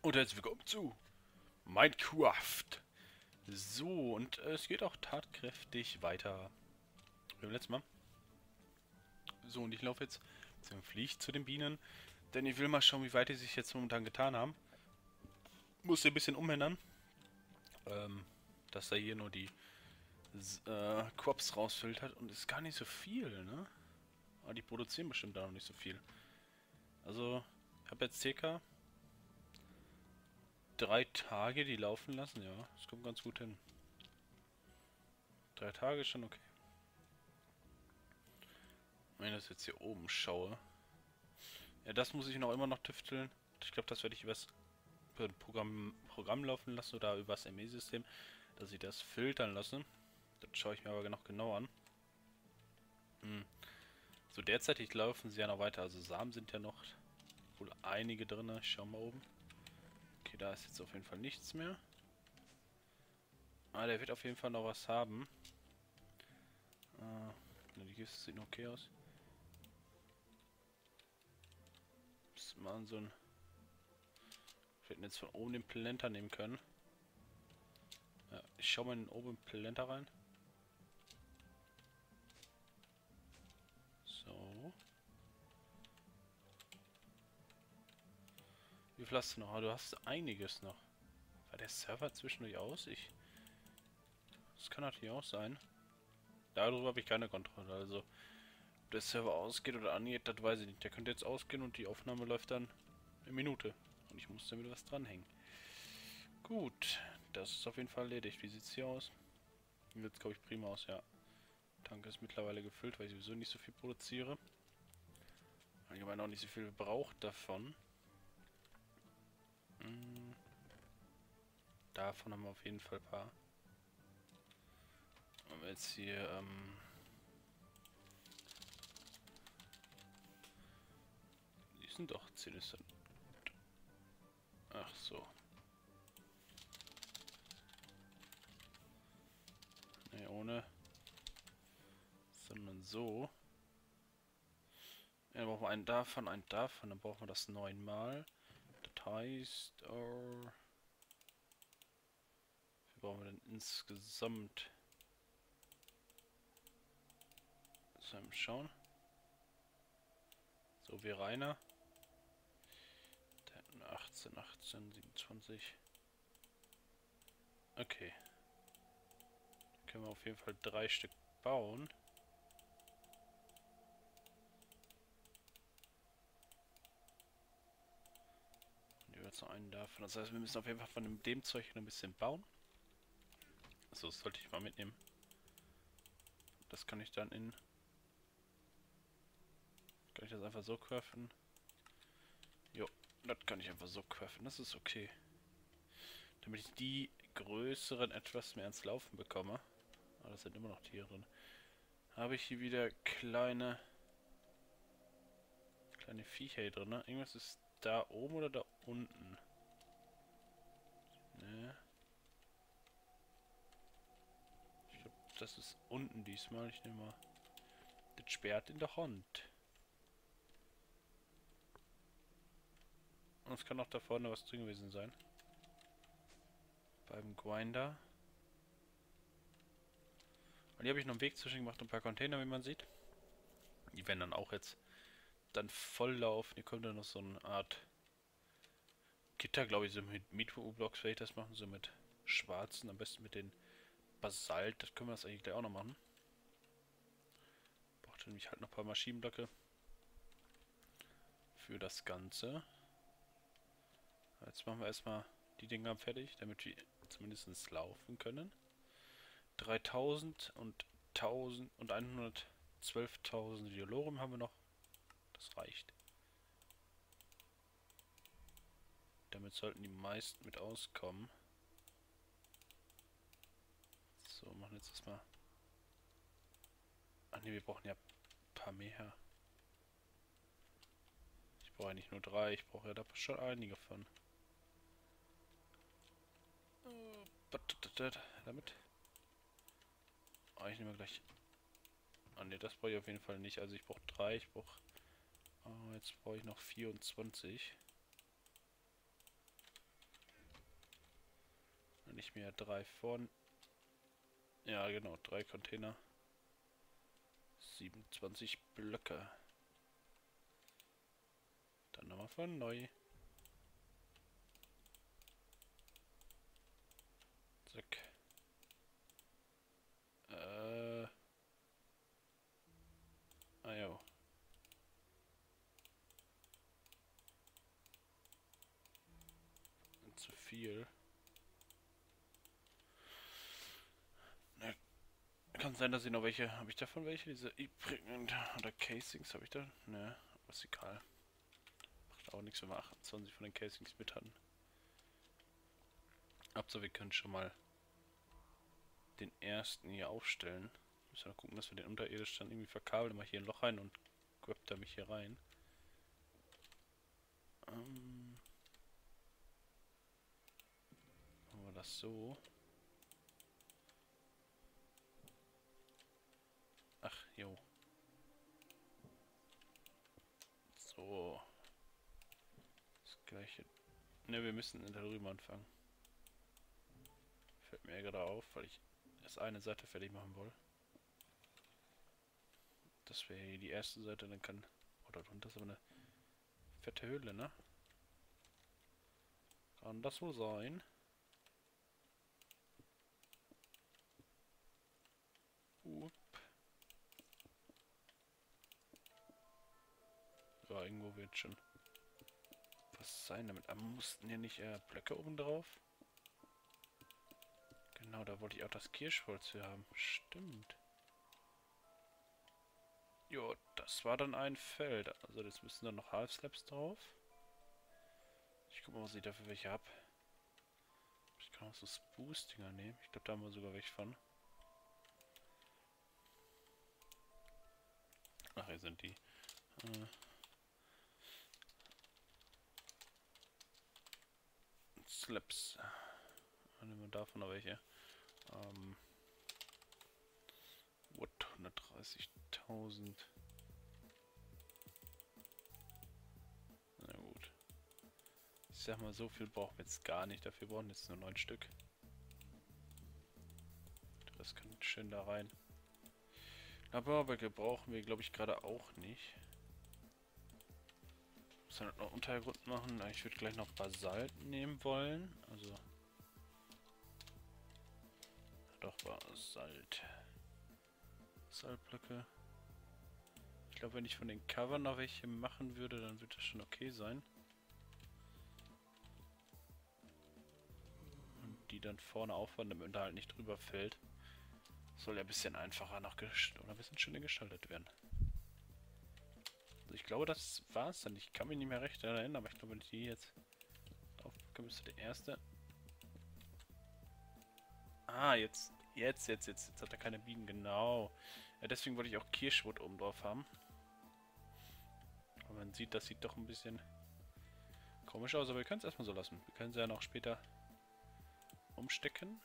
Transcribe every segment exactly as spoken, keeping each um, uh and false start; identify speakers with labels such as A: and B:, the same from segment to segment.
A: Und herzlich willkommen zu Minecraft. So, und äh, es geht auch tatkräftig weiter. Wie beim letzten Mal. So, und ich laufe jetzt, beziehungsweise fliege ich zu den Bienen, denn ich will mal schauen, wie weit die sich jetzt momentan getan haben. Muss hier ein bisschen umändern, ähm, dass er hier nur die äh, Crops rausfiltert und ist gar nicht so viel, ne? Aber die produzieren bestimmt da noch nicht so viel. Also, ich habe jetzt circa drei Tage die laufen lassen, ja. Das kommt ganz gut hin. Drei Tage ist schon okay. Wenn ich das jetzt hier oben schaue. Ja, das muss ich noch immer noch tüfteln. Ich glaube, das werde ich übers über ein Programm, Programm laufen lassen oder übers M E-System, dass ich das filtern lasse. Das schaue ich mir aber noch genau an. Hm. So, derzeitig laufen sie ja noch weiter. Also Samen sind ja noch wohl einige drin. Ich schau mal oben. Okay, da ist jetzt auf jeden Fall nichts mehr. Ah, der wird auf jeden Fall noch was haben. Ah, die Gifte sehen okay aus. Müssen wir so ein... Wir hätten jetzt von oben den Planta nehmen können. Ja, ich schau mal in den oberen Planta rein. So. Wie viel hast du noch? Ah, du hast einiges noch. War der Server zwischendurch aus? Ich... Das kann natürlich auch sein. Darüber habe ich keine Kontrolle. Also, ob der Server ausgeht oder angeht, das weiß ich nicht. Der könnte jetzt ausgehen und die Aufnahme läuft dann eine Minute. Und ich muss damit was dranhängen. Gut, das ist auf jeden Fall erledigt. Wie sieht es hier aus? Jetzt glaube ich prima aus, ja. Tank ist mittlerweile gefüllt, weil ich sowieso nicht so viel produziere. Allgemein auch nicht so viel braucht davon. Hm, davon haben wir auf jeden Fall ein paar. Wenn wir jetzt hier, ähm... die sind doch Zinnister. Ach so. Ne, ohne. Sondern so. Ja, dann brauchen wir einen davon, einen davon. Dann brauchen wir das neunmal. Das heißt, äh, wie brauchen wir denn insgesamt? So, mal schauen. So wie Rainer. Der hat achtzehn, achtzehn, siebenundzwanzig. Okay. Dann können wir auf jeden Fall drei Stück bauen. Und jetzt noch einen davon. Das heißt, wir müssen auf jeden Fall von dem Zeug ein bisschen bauen. So, das sollte ich mal mitnehmen. Das kann ich dann in... Kann ich das einfach so craften? Jo, das kann ich einfach so craften. Das ist okay. Damit ich die größeren etwas mehr ins Laufen bekomme. Aber das sind immer noch Tiere drin. Habe ich hier wieder kleine... Kleine Viecher hier drin. Ne? Irgendwas ist da oben oder da unten? Ne. Ich glaube, das ist unten diesmal. Ich nehme mal... Das sperrt in der Hand. Und es kann auch da vorne was drin gewesen sein. Beim Grinder. Und hier habe ich noch einen Weg zwischen gemacht und ein paar Container, wie man sieht. Die werden dann auch jetzt dann voll laufen. Hier kommt dann noch so eine Art Gitter, glaube ich, so mit Mietwo-Blocks werde ich das machen, so mit schwarzen, am besten mit den Basalt. Das können wir das eigentlich gleich auch noch machen. Braucht nämlich halt noch ein paar Maschinenblöcke für das Ganze. Jetzt machen wir erstmal die Dinger fertig, damit wir zumindest laufen können. dreitausend und tausend und hundertzwölftausend Diolorium haben wir noch. Das reicht. Damit sollten die meisten mit auskommen. So, machen jetzt erstmal. Ach ne, wir brauchen ja ein paar mehr. Ich brauche ja nicht nur drei, ich brauche ja da schon einige von. Damit. Oh, ich nehme gleich. Ah ne, das brauche ich auf jeden Fall nicht. Also ich brauche drei, ich brauche. Oh, jetzt brauche ich noch vierundzwanzig. ich mir drei von... Ja, genau, drei Container. siebenundzwanzig Blöcke. Dann nochmal von neu. Zack. Äh... Ah jo. Zu viel. Na, kann sein, dass ich noch welche... Habe ich davon welche? Diese übrigen oder Casings habe ich da? Ne, ist egal. Macht auch nichts, wenn wir achtundzwanzig von den Casings mit hatten. Hauptsache, wir können schon mal den ersten hier aufstellen. Müssen wir gucken, dass wir den unterirdisch dann irgendwie verkabeln. Mal hier ein Loch rein und grabt er mich hier rein. Ähm, machen wir das so. Ach, jo. So. Das gleiche. Ne, wir müssen da drüben anfangen. Fällt mir gerade auf, weil ich erst eine Seite fertig machen wollte. Das wäre hier die erste Seite, dann kann... Oder drunter ist aber eine fette Höhle, ne? Kann das wohl sein? Up. Ja, irgendwo wird schon was sein damit. Aber mussten hier nicht äh, Blöcke oben drauf? Genau, da wollte ich auch das Kirschholz für haben. Stimmt. Jo, das war dann ein Feld. Also jetzt müssen dann noch Half-Slabs drauf. Ich guck mal, was ich dafür welche habe. Ich kann auch so Spruce-Dinger nehmen. Ich glaube, da haben wir sogar welche von. Ach, hier sind die. Äh. Slabs. Dann nehmen wir davon noch welche. Ähm. What? hundertdreißigtausend. Na gut. Ich sag mal, so viel brauchen wir jetzt gar nicht. Dafür brauchen wir jetzt nur neun Stück. Das kann schön da rein. Aber brauchen wir, glaube ich, gerade auch nicht. Muss dann noch Untergrund machen. Ich würde gleich noch Basalt nehmen wollen. Also. Doch, Basalt. Basaltblöcke. Ich glaube, wenn ich von den Cover noch welche machen würde, dann wird das schon okay sein. Und die dann vorne aufbauen, damit da halt nicht drüber fällt. Soll ja ein bisschen einfacher noch oder ein bisschen schöner gestaltet werden. Also ich glaube, das war's dann. Ich kann mich nicht mehr recht erinnern, aber ich glaube, wenn ich die jetzt drauf packe, müsste der erste. Ah, jetzt, jetzt, jetzt, jetzt, jetzt hat er keine Bienen, genau. Ja, deswegen wollte ich auch Kirschwood oben drauf haben. Aber man sieht, das sieht doch ein bisschen komisch aus, aber wir können es erstmal so lassen. Wir können sie ja noch später umstecken.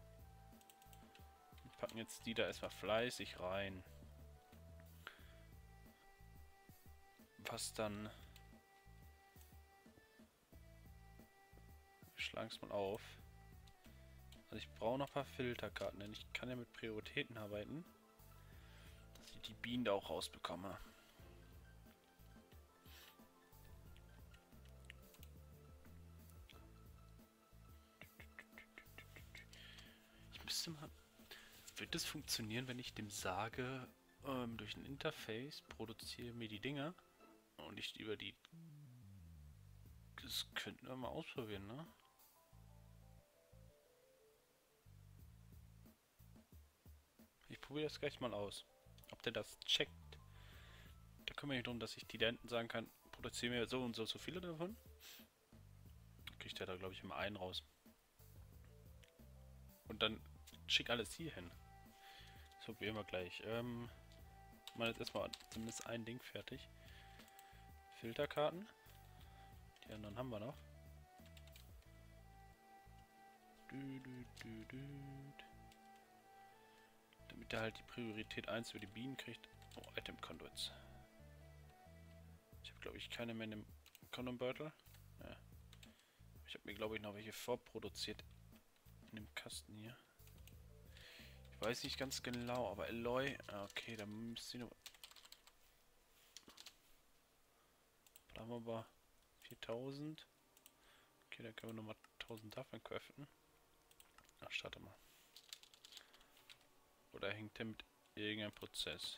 A: Wir packen jetzt die da erstmal fleißig rein. Was dann... Wir schlagen es mal auf. Also ich brauche noch ein paar Filterkarten, denn ich kann ja mit Prioritäten arbeiten, dass ich die Bienen da auch rausbekomme. Ich müsste mal... Wird das funktionieren, wenn ich dem sage, ähm, durch ein Interface produziere mir die Dinger und ich über die... Das könnten wir mal ausprobieren, ne? Ich probiere das gleich mal aus. Ob der das checkt. Da kümmere ich mich darum, dass ich die da hinten sagen kann, produziere mir so und so so viele davon. Kriegt der da, glaube ich, immer einen raus. Und dann schick alles hier hin. So, probieren wir gleich. Ähm, mal jetzt erstmal zumindest ein Ding fertig. Filterkarten. Die anderen haben wir noch. Du, du, du, du. Damit er halt die Priorität eins über die Bienen kriegt. Oh, Item Conduits. Ich habe, glaube ich, keine mehr in dem Kondombeutel. Ja. Ich habe mir, glaube ich, noch welche vorproduziert. In dem Kasten hier. Ich weiß nicht ganz genau, aber Alloy... Ah, okay, dann müsste ich noch... Da haben wir aber viertausend. Okay, dann können wir nochmal tausend davon craften. Ach, starte mal. Oder hängt der mit irgendeinem Prozess?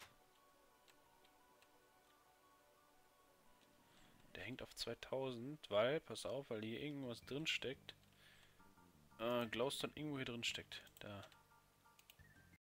A: Der hängt auf zweitausend, weil, pass auf, weil hier irgendwas drin steckt. Äh, Glowstone irgendwo hier drin steckt. Da.